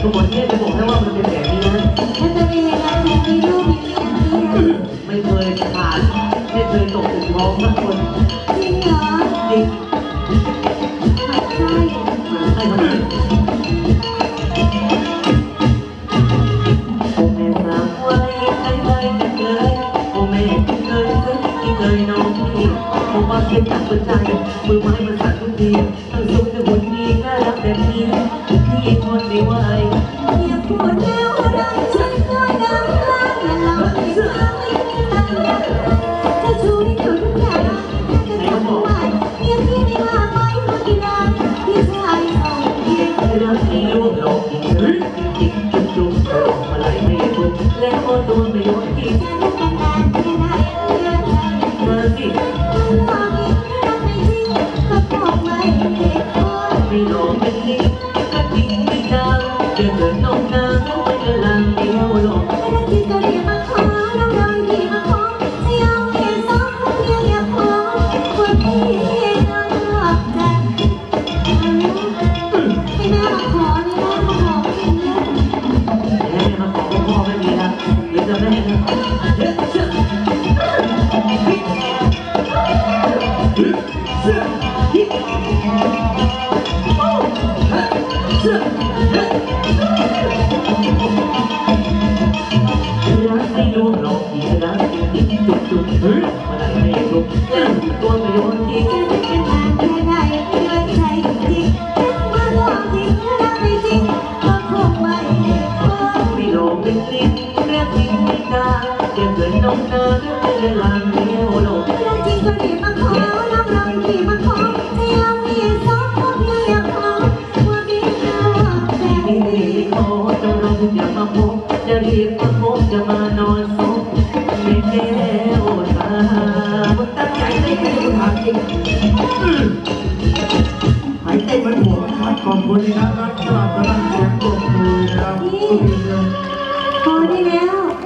ทุกคนเนี่ยจะบอกให้ว่ามันเป็นแบบนี้นะมันจะมีอะไรมีลูกมีเมียไม่เคยขาดไม่เคยตกถึงท้องสักคนจริงเหรอจริงไม่ใช่ไม่ทำไมโอ้แม่สามไว้ใครไว้กันเลยโอ้แม่เคยซึ้งที่เคยน้องพี่โอ้ความเสียจากหัวใจมือไม้มันสั่นทุกทีทั้งสุขทั้งหุ่นดีน่ารักแบบนี้พี่ทนไม่ไหวอย่าพูดแล้วรักฉันก็ดังลั่นอย่าหลอกให้เธอไม่มีตังค์จะชูให้เธอทุกอย่างจะทำไหวเพียงที่ไม่ว่าไว้เมื่อกี้นานพี่ชายส่งเพียงรักที่ล่วงหลอกจิกจุ๊บมาไหลไม่บุกแล้วโอ้ตัวไม่ยอมทิ้งมาสิไม่หลอกเป็นลิงก็จริงไม่ดังเดินเดินน้องนางไม่กำลังเดียวหลอกไม่ได้ที่จะเรียกมาขอเราโดนที่มาขอจะยอมเพียงสองคนเพียงอย่าพอว่าพี่น้องหลับใจให้แม่มาขอนี่แม่มาขอพี่เนี่ยแม่มาขอพ่อไม่มีนะหรือจะแม่นะเฮ้ยเชื่อรักไม่ล่วงหลอกอีกรักจริงจุ๊บมาไหลไม่บุกแล้วตัวไม่ยอมทิ้งเป็นนานแค่ไหนเพื่อนใจจริงถึงมาหลอกจริงรักไม่จริงก็คงไม่พอไม่หลอกเป็นลิงเรียกจริงไม่กล้าเดินเดินน้องนาไม่ได้ลางเดียวหลอกรักจริงก็รีบมาขอน้ำรักที่มาขอจะยอมมีสองคนเพียงอย่าพอว่ามีเราแต่ไม่ขอจะรออย่ามาพบจะรีบมาพบจะมานอนซบไม่แก้วตามันตั้งใจไม่ให้คุณถามจริงหายใจเหมือนหัวครับขอบคุณนะครับสำหรับกำลังเสียงปรบมือนะครับพอได้แล้ว